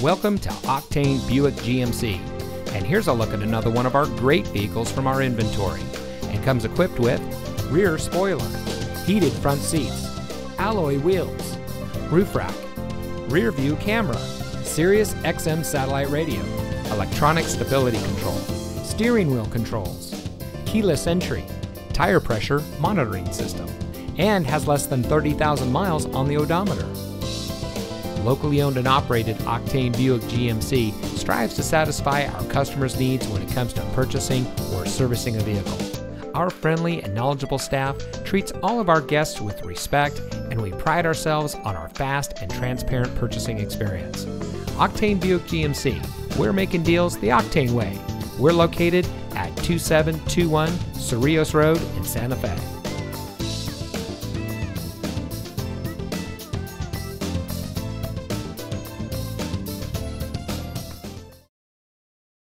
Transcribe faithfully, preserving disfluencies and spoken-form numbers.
Welcome to Octane Buick G M C, and here's a look at another one of our great vehicles from our inventory, and comes equipped with rear spoiler, heated front seats, alloy wheels, roof rack, rear view camera, Sirius X M satellite radio, electronic stability control, steering wheel controls, keyless entry, tire pressure monitoring system, and has less than thirty thousand miles on the odometer. Locally owned and operated Octane Buick G M C strives to satisfy our customers' needs when it comes to purchasing or servicing a vehicle. Our friendly and knowledgeable staff treats all of our guests with respect, and we pride ourselves on our fast and transparent purchasing experience. Octane Buick G M C, we're making deals the Octane way. We're located at two seven two one Cerrillos Road in Santa Fe.